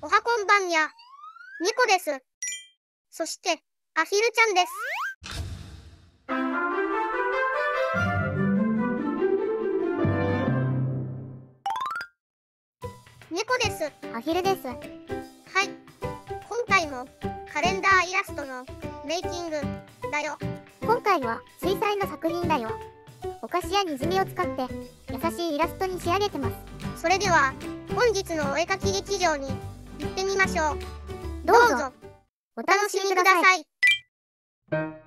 おはこんばんや。ニコです。そして、アヒルちゃんです。ニコです。 アヒルです。 はい。今回も、カレンダーイラストのメイキングだよ。 今回は水彩の作品だよ。お菓子やにじみを使って優しいイラストに仕上げてます。 それでは、本日のお絵かき劇場に行ってみましょう。 どうぞお楽しみください。